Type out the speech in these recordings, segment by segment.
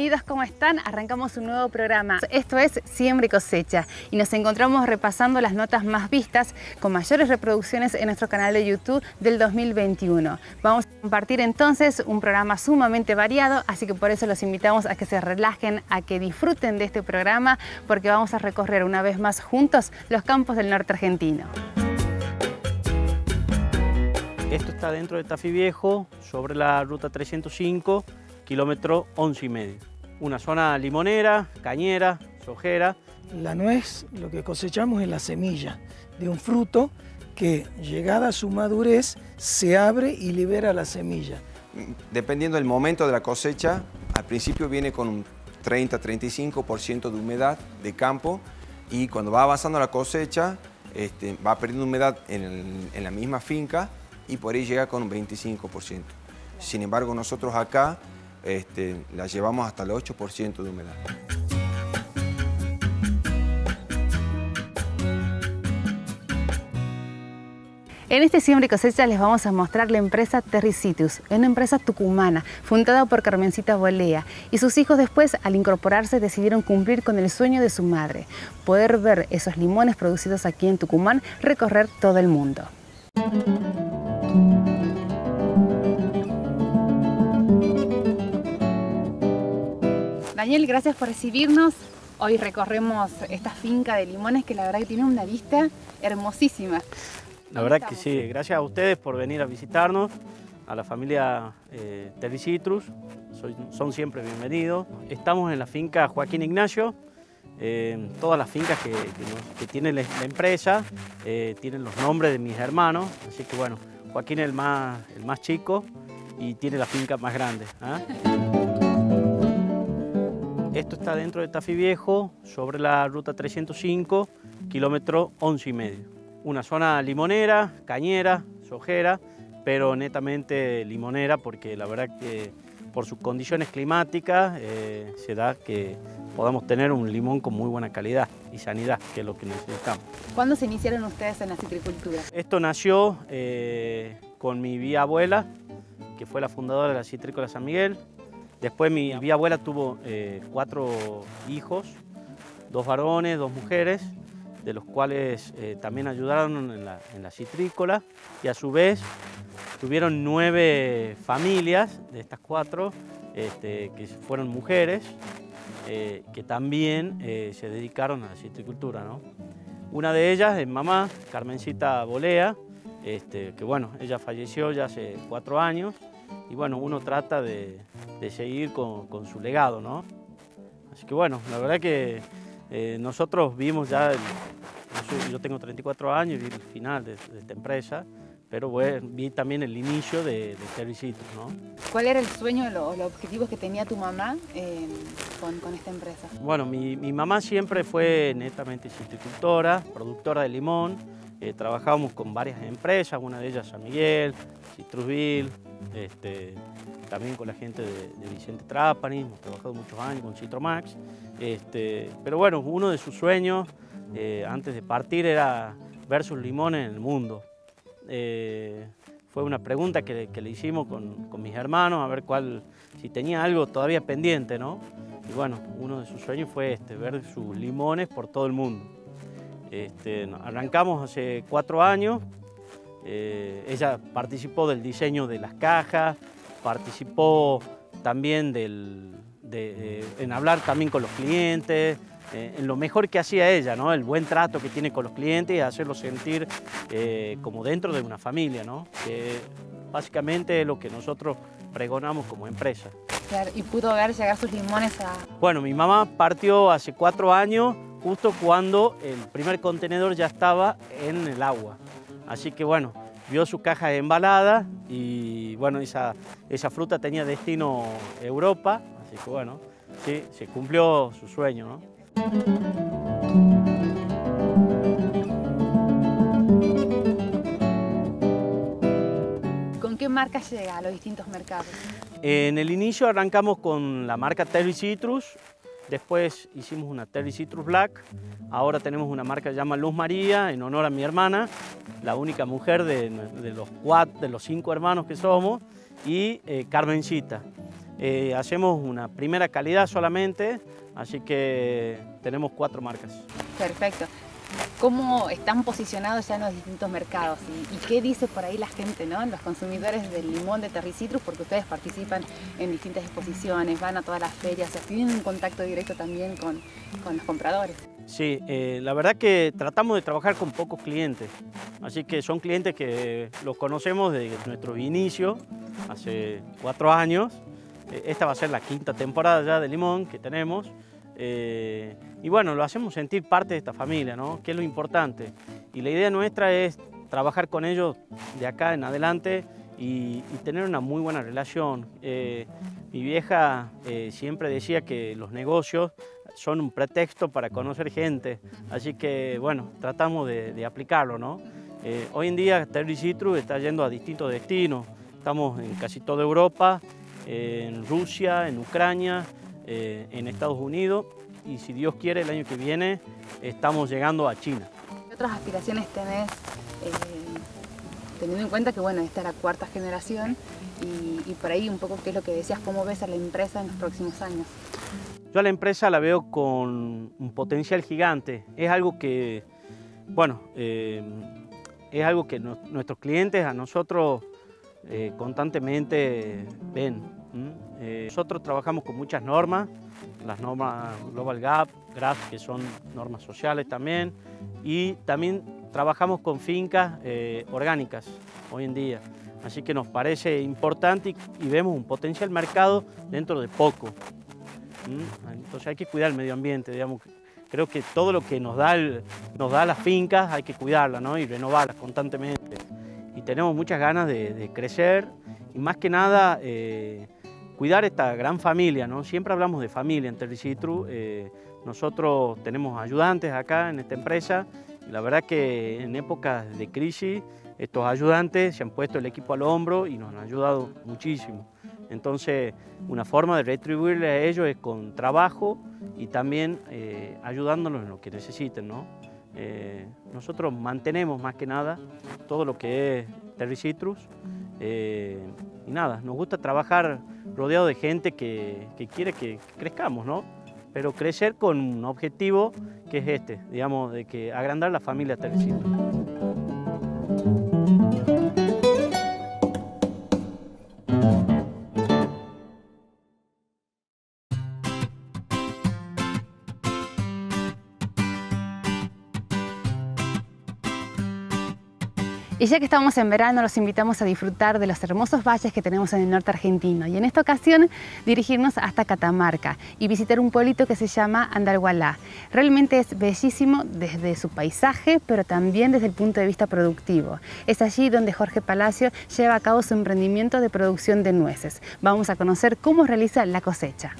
Bienvenidos, ¿cómo están? Arrancamos un nuevo programa. Esto es Siembra y Cosecha y nos encontramos repasando las notas más vistas con mayores reproducciones en nuestro canal de YouTube del 2021. Vamos a compartir entonces un programa sumamente variado, así que por eso los invitamos a que se relajen, a que disfruten de este programa, porque vamos a recorrer una vez más juntos los campos del norte argentino. Esto está dentro de Tafí Viejo, sobre la ruta 305, kilómetro 11,5. Una zona limonera, cañera, sojera. La nuez, lo que cosechamos es la semilla de un fruto que, llegada a su madurez, se abre y libera la semilla. Dependiendo del momento de la cosecha, al principio viene con un 30-35% de humedad de campo y cuando va avanzando la cosecha, va perdiendo humedad en la misma finca y por ahí llega con un 25%. Sin embargo, nosotros acá la llevamos hasta el 8% de humedad. En este Siembra y Cosecha les vamos a mostrar la empresa Terricitrus, una empresa tucumana fundada por Carmencita Bolea, y sus hijos después, al incorporarse, decidieron cumplir con el sueño de su madre, poder ver esos limones producidos aquí en Tucumán recorrer todo el mundo. Daniel, gracias por recibirnos. Hoy recorremos esta finca de limones que la verdad que tiene una vista hermosísima. La verdad que sí, gracias a ustedes por venir a visitarnos, a la familia Terricitrus, son siempre bienvenidos. Estamos en la finca Joaquín Ignacio, todas las fincas que tiene la empresa tienen los nombres de mis hermanos, así que bueno, Joaquín es el más chico y tiene la finca más grande. Esto está dentro de Tafí Viejo, sobre la ruta 305, kilómetro 11,5. Una zona limonera, cañera, sojera, pero netamente limonera porque la verdad que por sus condiciones climáticas se da que podamos tener un limón con muy buena calidad y sanidad, que es lo que necesitamos. ¿Cuándo se iniciaron ustedes en la citricultura? Esto nació con mi bisabuela, que fue la fundadora de la Citrícola San Miguel. Después mi bisabuela tuvo 4 hijos, 2 varones, 2 mujeres, de los cuales también ayudaron en la citrícola, y a su vez tuvieron 9 familias de estas 4 que fueron mujeres que también se dedicaron a la citricultura, ¿no? Una de ellas es mamá, Carmencita Bolea, que bueno, ella falleció ya hace 4 años y bueno, uno trata de seguir con su legado, ¿no? Así que bueno, la verdad que nosotros vimos ya, yo tengo 34 años y vi el final de esta empresa, pero vi también el inicio de Terricitrus, ¿no? ¿Cuál era el sueño, los objetivos que tenía tu mamá con esta empresa? Bueno, mi mamá siempre fue netamente citricultora, productora de limón. Trabajábamos con varias empresas, una de ellas San Miguel, Citrusville, también con la gente de Vicente Trapani, hemos trabajado muchos años con Citromax. Pero bueno, uno de sus sueños antes de partir era ver sus limones en el mundo. Fue una pregunta que le hicimos con mis hermanos, a ver si tenía algo todavía pendiente, ¿no? Y bueno, uno de sus sueños fue ver sus limones por todo el mundo. Arrancamos hace 4 años, ella participó del diseño de las cajas, participó también en hablar también con los clientes, en lo mejor que hacía ella, ¿no? El buen trato que tiene con los clientes y hacerlos sentir como dentro de una familia, ¿no? Que básicamente es lo que nosotros pregonamos como empresa. Claro, y pudo ver llegar sus limones a... Bueno, mi mamá partió hace 4 años, justo cuando el primer contenedor ya estaba en el agua. Así que bueno, vio su caja embalada y bueno, esa fruta tenía destino Europa, así que bueno, sí, se cumplió su sueño, ¿no? ¿Con qué marca llega a los distintos mercados? En el inicio arrancamos con la marca Terricitrus, después hicimos una Terricitrus Black, ahora tenemos una marca que se llama Luz María, en honor a mi hermana, la única mujer de los 5 hermanos que somos, y Carmencita. Hacemos una primera calidad solamente, así que tenemos 4 marcas. Perfecto. ¿Cómo están posicionados ya en los distintos mercados? ¿Y qué dice por ahí la gente, ¿no? Los consumidores del limón de Terricitrus? Porque ustedes participan en distintas exposiciones, van a todas las ferias, o sea, tienen un contacto directo también con los compradores. Sí, la verdad que tratamos de trabajar con pocos clientes, así que son clientes que los conocemos desde nuestro inicio, hace 4 años. Esta va a ser la 5ª temporada ya de limón que tenemos. Y bueno, lo hacemos sentir parte de esta familia, ¿no? Que es lo importante. Y la idea nuestra es trabajar con ellos de acá en adelante y tener una muy buena relación. Mi vieja siempre decía que los negocios son un pretexto para conocer gente, así que bueno, tratamos de aplicarlo, ¿no? Hoy en día Terricitrus está yendo a distintos destinos. Estamos en casi toda Europa, en Rusia, en Ucrania, en Estados Unidos, y si Dios quiere el año que viene estamos llegando a China. ¿Qué otras aspiraciones tenés, teniendo en cuenta que bueno, esta es la 4ª generación y por ahí un poco qué es lo que decías, cómo ves a la empresa en los próximos años? Yo a la empresa la veo con un potencial gigante. Es algo que, bueno, es algo que nuestros clientes a nosotros constantemente ven. Nosotros trabajamos con muchas normas, las normas Global Gap, GRAS, que son normas sociales también, y también trabajamos con fincas orgánicas hoy en día. Así que nos parece importante y vemos un potencial mercado dentro de poco. Entonces hay que cuidar el medio ambiente, digamos. Creo que todo lo que nos da las fincas hay que cuidarlas, ¿no? Y renovarlas constantemente. Y tenemos muchas ganas de crecer y más que nada cuidar esta gran familia, ¿no? Siempre hablamos de familia en Terricitrus. Nosotros tenemos ayudantes acá en esta empresa y la verdad que en épocas de crisis estos ayudantes se han puesto el equipo al hombro y nos han ayudado muchísimo. Entonces, una forma de retribuirle a ellos es con trabajo y también ayudándolos en lo que necesiten, ¿no? Nosotros mantenemos más que nada todo lo que es Terricitrus y nada, nos gusta trabajar rodeado de gente que quiere que crezcamos, ¿no? Pero crecer con un objetivo que es este, digamos, de que agrandar la familia Terricitrus. Y ya que estamos en verano, los invitamos a disfrutar de los hermosos valles que tenemos en el norte argentino y en esta ocasión dirigirnos hasta Catamarca y visitar un pueblito que se llama Andalgualá. Realmente es bellísimo desde su paisaje, pero también desde el punto de vista productivo. Es allí donde Jorge Palacio lleva a cabo su emprendimiento de producción de nueces. Vamos a conocer cómo realiza la cosecha.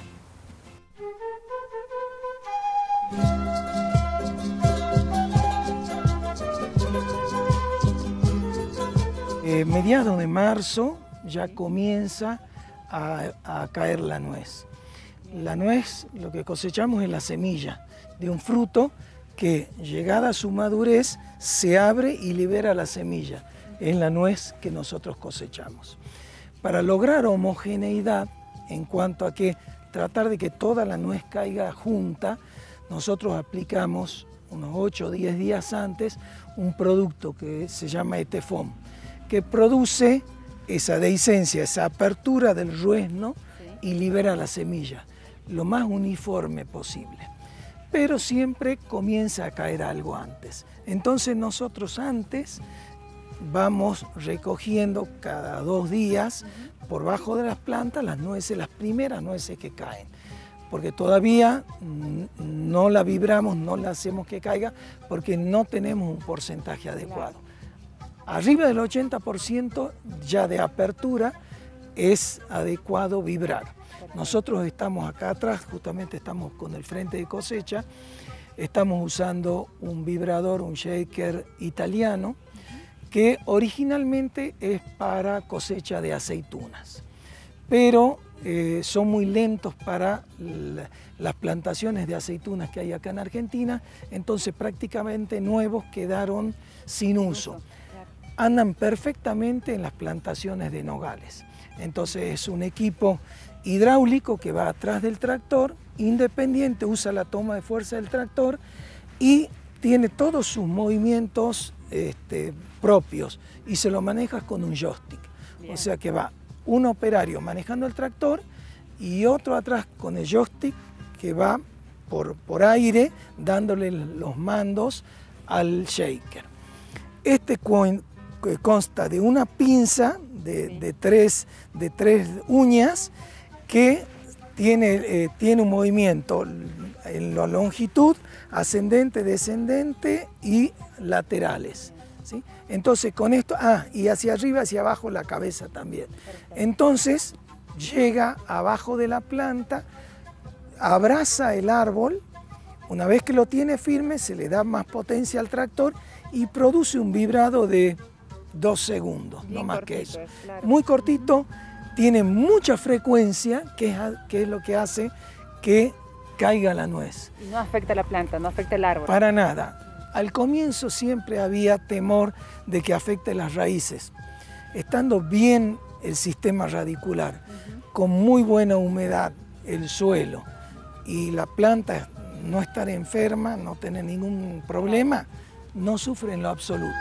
Mediados de marzo ya comienza a caer la nuez. La nuez, lo que cosechamos es la semilla de un fruto que, llegada a su madurez, se abre y libera la semilla. Es la nuez que nosotros cosechamos. Para lograr homogeneidad en cuanto a que tratar de que toda la nuez caiga junta, nosotros aplicamos unos 8 o 10 días antes un producto que se llama Etefom, que produce esa dehiscencia, esa apertura del ruesno y libera la semilla lo más uniforme posible. Pero siempre comienza a caer algo antes. Entonces nosotros antes vamos recogiendo cada 2 días por bajo de las plantas las nueces, las primeras nueces que caen. Porque todavía no la vibramos, no la hacemos que caiga porque no tenemos un porcentaje adecuado. Arriba del 80% ya de apertura es adecuado vibrar. Nosotros estamos acá atrás, justamente estamos con el frente de cosecha, estamos usando un vibrador, un shaker italiano, que originalmente es para cosecha de aceitunas, pero son muy lentos para las plantaciones de aceitunas que hay acá en Argentina, entonces prácticamente nuevos quedaron sin uso. andan perfectamente en las plantaciones de nogales. Entonces es un equipo hidráulico que va atrás del tractor, independiente, usa la toma de fuerza del tractor y tiene todos sus movimientos propios y se lo manejas con un joystick. Bien. O sea que va un operario manejando el tractor y otro atrás con el joystick que va por aire dándole los mandos al shaker. Consta de una pinza de tres uñas que tiene un movimiento en la longitud, ascendente, descendente y laterales, ¿sí? Entonces con esto, y hacia arriba, hacia abajo la cabeza también. Perfecto. Entonces llega abajo de la planta, abraza el árbol, una vez que lo tiene firme se le da más potencia al tractor y produce un vibrado de 2 segundos, bien, no más cortito, que eso. Claro. Muy cortito, tiene mucha frecuencia, que es lo que hace que caiga la nuez. Y no afecta la planta, no afecta el árbol. Para nada. Al comienzo siempre había temor de que afecte las raíces. Estando bien el sistema radicular, con muy buena humedad, el suelo, y la planta no estar enferma, no tener ningún problema, no sufre en lo absoluto.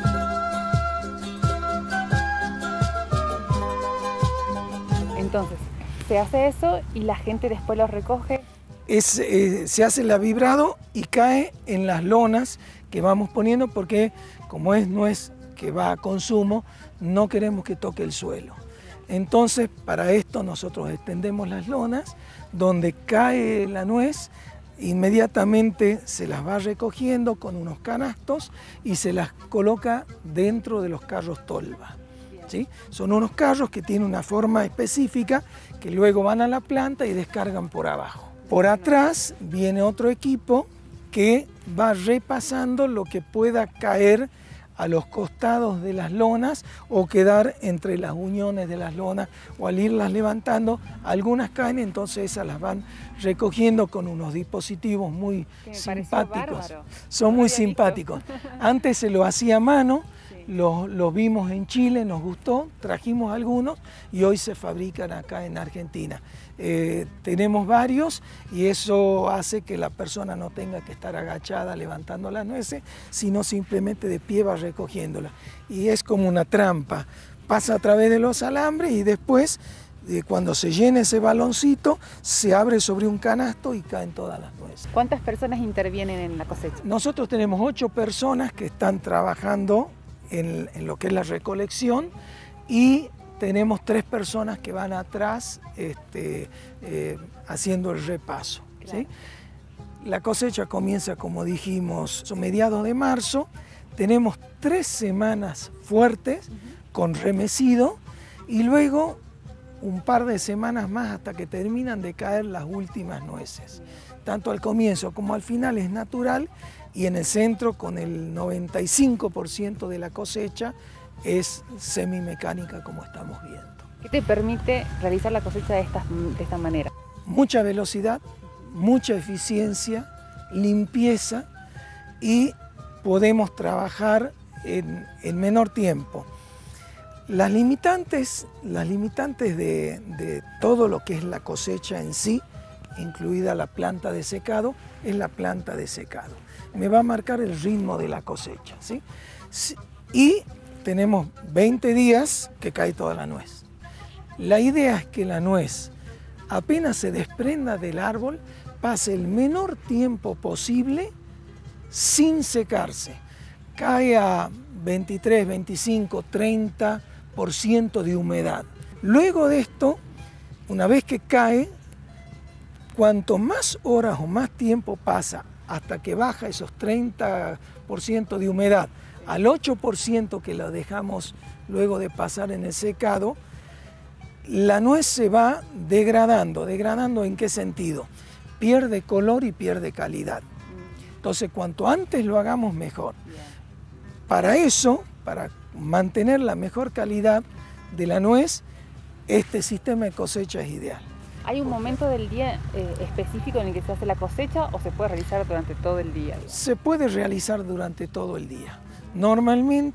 Entonces, se hace eso y la gente después lo recoge. Se hace el vibrado y cae en las lonas que vamos poniendo porque como es nuez que va a consumo, no queremos que toque el suelo. Entonces, para esto nosotros extendemos las lonas, donde cae la nuez, inmediatamente se las va recogiendo con unos canastos y se las coloca dentro de los carros tolva. ¿Sí? Son unos carros que tienen una forma específica que luego van a la planta y descargan por abajo. Por atrás viene otro equipo que va repasando lo que pueda caer a los costados de las lonas o quedar entre las uniones de las lonas, o al irlas levantando, algunas caen, entonces esas las van recogiendo con unos dispositivos muy simpáticos. Son muy simpáticos. Antes se lo hacía a mano. Los vimos en Chile, nos gustó, trajimos algunos y hoy se fabrican acá en Argentina. Tenemos varios y eso hace que la persona no tenga que estar agachada levantando las nueces, sino simplemente de pie va recogiéndola. Y es como una trampa, pasa a través de los alambres y después, cuando se llena ese baloncito, se abre sobre un canasto y caen todas las nueces. ¿Cuántas personas intervienen en la cosecha? Nosotros tenemos 8 personas que están trabajando en lo que es la recolección y tenemos 3 personas que van atrás haciendo el repaso. Claro. ¿Sí? La cosecha comienza, como dijimos, a mediados de marzo. Tenemos 3 semanas fuertes con remecido y luego un par de semanas más hasta que terminan de caer las últimas nueces. Tanto al comienzo como al final es natural y en el centro, con el 95% de la cosecha, es semimecánica como estamos viendo. ¿Qué te permite realizar la cosecha de esta manera? Mucha velocidad, mucha eficiencia, limpieza y podemos trabajar en menor tiempo. Las limitantes de todo lo que es la cosecha en sí, incluida la planta de secado, es la planta de secado. Me va a marcar el ritmo de la cosecha, ¿sí? Y tenemos 20 días que cae toda la nuez. La idea es que la nuez, apenas se desprenda del árbol, pase el menor tiempo posible sin secarse. Cae a 23, 25, 30% de humedad. Luego de esto, una vez que cae, cuanto más horas o más tiempo pasa hasta que baja esos 30% de humedad al 8% que lo dejamos luego de pasar en el secado, la nuez se va degradando. ¿Degradando en qué sentido? Pierde color y pierde calidad. Entonces, cuanto antes lo hagamos, mejor. Para eso, para mantener la mejor calidad de la nuez, este sistema de cosecha es ideal. ¿Hay un momento del día específico en el que se hace la cosecha o se puede realizar durante todo el día? Se puede realizar durante todo el día. Normalmente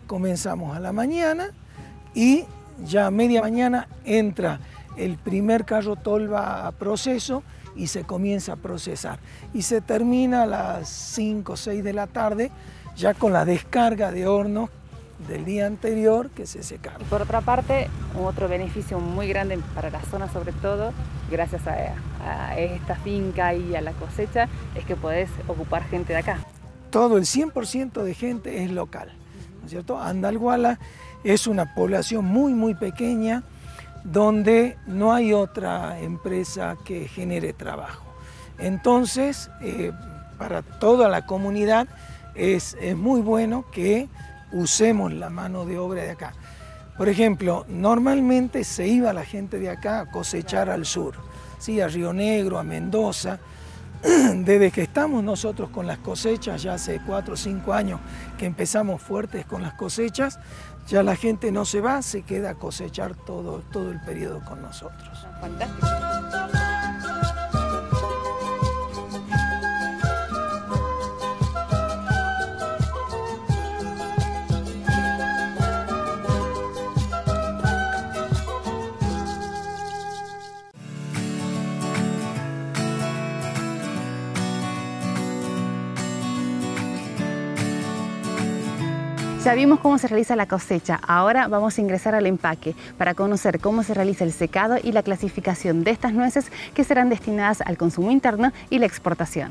comenzamos a la mañana y ya a media mañana entra el primer carro tolva a proceso y se comienza a procesar. Y se termina a las 5 o 6 de la tarde ya con la descarga de hornos del día anterior que se secaron. Y por otra parte, otro beneficio muy grande para la zona, sobre todo, gracias a esta finca y a la cosecha, es que podés ocupar gente de acá. Todo el 100% de gente es local, ¿no es cierto? Andalguala es una población muy pequeña donde no hay otra empresa que genere trabajo. Entonces, para toda la comunidad es muy bueno que usemos la mano de obra de acá. Por ejemplo, normalmente se iba la gente de acá a cosechar al sur, ¿sí? A Río Negro, a Mendoza. Desde que estamos nosotros con las cosechas, ya hace 4 o 5 años que empezamos fuertes con las cosechas, ya la gente no se va, se queda a cosechar todo el periodo con nosotros. Fantástico. Ya vimos cómo se realiza la cosecha, ahora vamos a ingresar al empaque para conocer cómo se realiza el secado y la clasificación de estas nueces que serán destinadas al consumo interno y la exportación.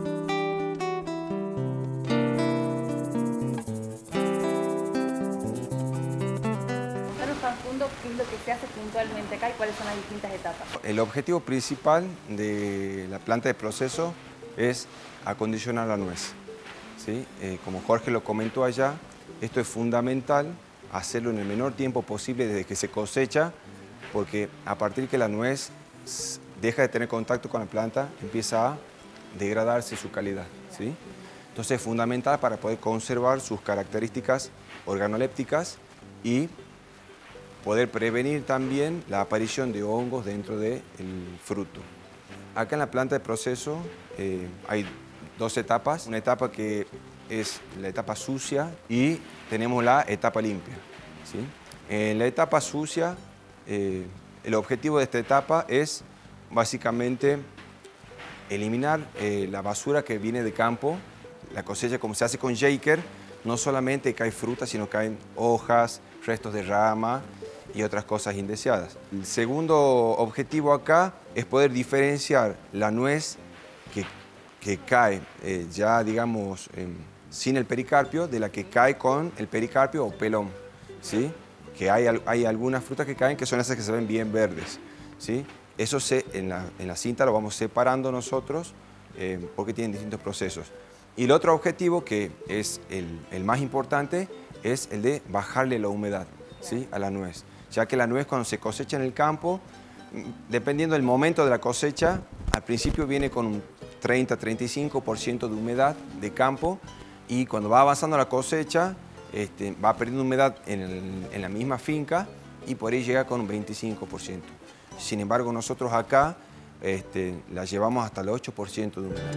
¿Qué es lo que se hace puntualmente acá y cuáles son las distintas etapas? El objetivo principal de la planta de proceso es acondicionar la nuez, ¿sí? Como Jorge lo comentó allá, esto es fundamental, hacerlo en el menor tiempo posible desde que se cosecha, porque a partir que la nuez deja de tener contacto con la planta, empieza a degradarse su calidad, ¿sí? Entonces es fundamental para poder conservar sus características organolépticas y poder prevenir también la aparición de hongos dentro del fruto. Acá en la planta de proceso hay 2 etapas, una etapa que es la etapa sucia y tenemos la etapa limpia, ¿sí? En la etapa sucia, el objetivo de esta etapa es básicamente eliminar la basura que viene de campo. La cosecha, como se hace con shaker, no solamente cae fruta, sino caen hojas, restos de rama y otras cosas indeseadas. El segundo objetivo acá es poder diferenciar la nuez que cae ya, digamos, sin el pericarpio, de la que cae con el pericarpio o pelón, ¿sí? Que hay algunas frutas que caen que son esas que se ven bien verdes, ¿sí? Eso en la cinta lo vamos separando nosotros porque tienen distintos procesos. Y el otro objetivo, que es el más importante, es el de bajarle la humedad, ¿sí? A la nuez. Ya que la nuez, cuando se cosecha en el campo, dependiendo del momento de la cosecha, al principio viene con un 30-35% de humedad de campo, y cuando va avanzando la cosecha va perdiendo humedad en la misma finca y por ahí llega con un 25%. Sin embargo, nosotros acá la llevamos hasta el 8% de humedad.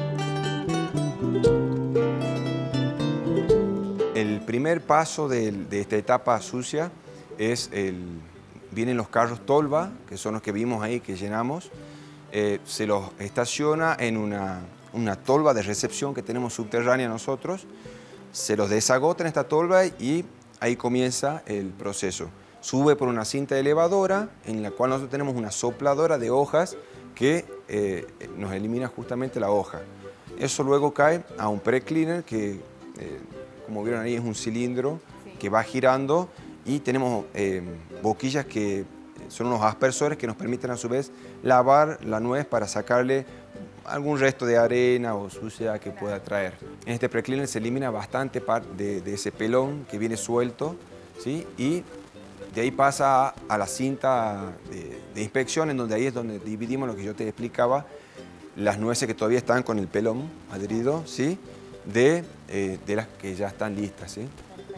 El primer paso de esta etapa sucia es vienen los carros tolva, que son los que vimos ahí que llenamos. Se los estaciona en una tolva de recepción que tenemos subterránea nosotros, se los desagota en esta tolva y ahí comienza el proceso. Sube por una cinta elevadora en la cual nosotros tenemos una sopladora de hojas que nos elimina justamente la hoja. Eso luego cae a un pre-cleaner que, como vieron ahí, es un cilindro que va girando, y tenemos boquillas que son unos aspersores que nos permiten a su vez lavar la nuez para sacarle algún resto de arena o suciedad que pueda traer. En este pre-cleaner se elimina bastante parte de ese pelón que viene suelto, ¿sí? Y de ahí pasa a la cinta de inspección, en donde ahí es donde dividimos lo que yo te explicaba, las nueces que todavía están con el pelón adherido, ¿sí? De las que ya están listas, ¿sí?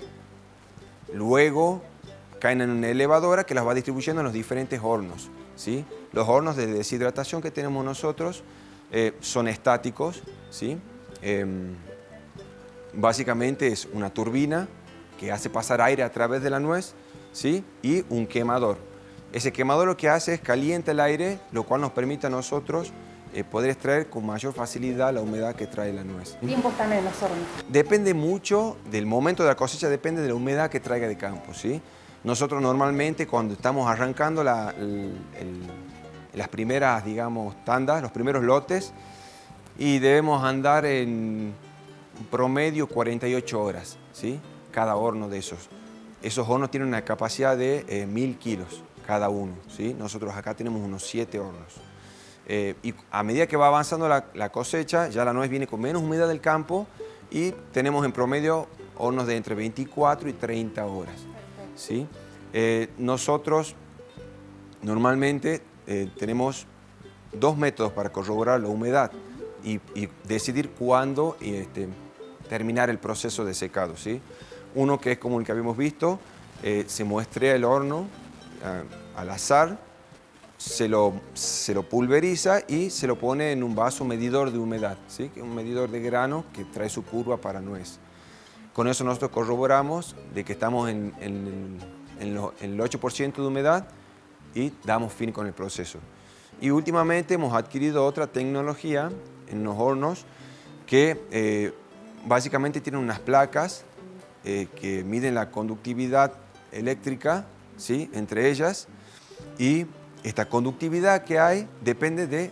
Luego caen en una elevadora que las va distribuyendo en los diferentes hornos, ¿sí? Los hornos de deshidratación que tenemos nosotros son estáticos, ¿sí? Básicamente es una turbina que hace pasar aire a través de la nuez, ¿sí? Y un quemador. Ese quemador lo que hace es calienta el aire, lo cual nos permite a nosotros poder extraer con mayor facilidad la humedad que trae la nuez. ¿Qué tiempo están en los hornos? Depende mucho del momento de la cosecha, depende de la humedad que traiga de campo, ¿sí? Nosotros normalmente cuando estamos arrancando las primeras, digamos, tandas, los primeros lotes, y debemos andar en promedio 48 horas, ¿sí? Cada horno de esos. Esos hornos tienen una capacidad de 1000 kilos cada uno, ¿sí? Nosotros acá tenemos unos 7 hornos. Y a medida que va avanzando la cosecha, ya la nuez viene con menos humedad del campo y tenemos en promedio hornos de entre 24 y 30 horas, ¿sí? Nosotros normalmente tenemos 2 métodos para corroborar la humedad y decidir cuándo terminar el proceso de secado, ¿sí? Uno que es como el que habíamos visto, se muestrea el horno al azar, se lo pulveriza y se lo pone en un vaso medidor de humedad, ¿sí? Que es un medidor de grano que trae su curva para nuez. Con eso nosotros corroboramos de que estamos en el 8% de humedad y damos fin con el proceso. Y últimamente hemos adquirido otra tecnología en los hornos que básicamente tienen unas placas que miden la conductividad eléctrica, ¿sí? Entre ellas, y esta conductividad que hay depende de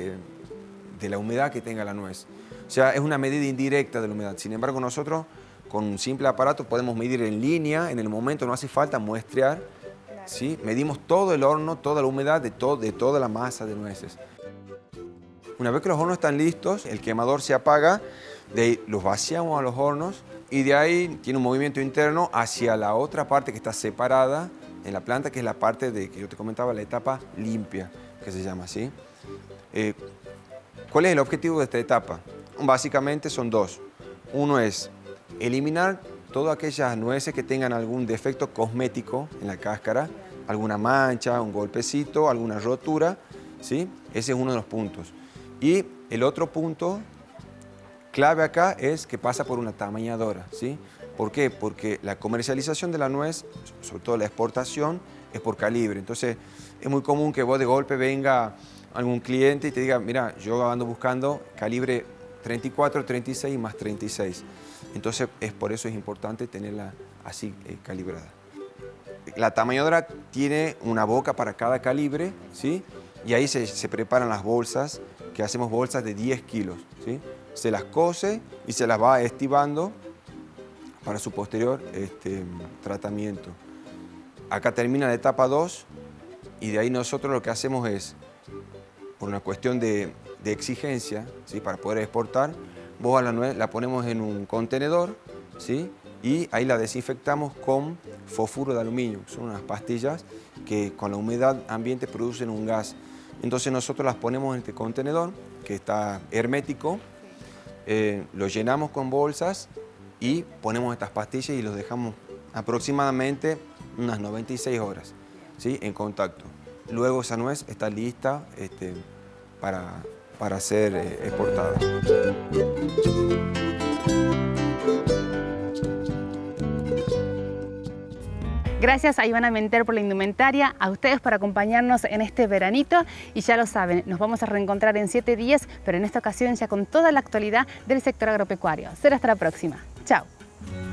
la humedad que tenga la nuez. O sea, es una medida indirecta de la humedad. Sin embargo, nosotros con un simple aparato podemos medir en línea, en el momento no hace falta muestrear, ¿sí? Medimos todo el horno, toda la humedad de toda la masa de nueces. Una vez que los hornos están listos, el quemador se apaga, de ahí los vaciamos a los hornos y de ahí tiene un movimiento interno hacia la otra parte que está separada en la planta, que es la parte que yo te comentaba, la etapa limpia, que se llama así. ¿Cuál es el objetivo de esta etapa? Básicamente son 2. Uno es eliminar todas aquellas nueces que tengan algún defecto cosmético en la cáscara, alguna mancha, un golpecito, alguna rotura, ¿sí? Ese es uno de los puntos. Y el otro punto clave acá es que pasa por una tamañadora, ¿sí? ¿Por qué? Porque la comercialización de la nuez, sobre todo la exportación, es por calibre. Entonces, es muy común que vos de golpe venga algún cliente y te diga, mira, yo ando buscando calibre 34, 36 más 36. Entonces, por eso es importante tenerla así calibrada. La tamañadora tiene una boca para cada calibre, ¿sí? Y ahí se preparan las bolsas, que hacemos bolsas de 10 kilos, ¿sí? Se las cose y se las va estibando para su posterior tratamiento. Acá termina la etapa 2 y de ahí nosotros lo que hacemos es, por una cuestión de exigencia, ¿sí? Para poder exportar, vos a la nuez la ponemos en un contenedor, ¿sí? Y ahí la desinfectamos con fosfuro de aluminio, que son unas pastillas que con la humedad ambiente producen un gas. Entonces nosotros las ponemos en este contenedor, que está hermético, lo llenamos con bolsas y ponemos estas pastillas y los dejamos aproximadamente unas 96 horas, ¿sí? En contacto. Luego esa nuez está lista para ser exportada. Gracias a Ivana Menter por la indumentaria, a ustedes por acompañarnos en este veranito y ya lo saben, nos vamos a reencontrar en 7 días, pero en esta ocasión ya con toda la actualidad del sector agropecuario. Será hasta la próxima. Chao.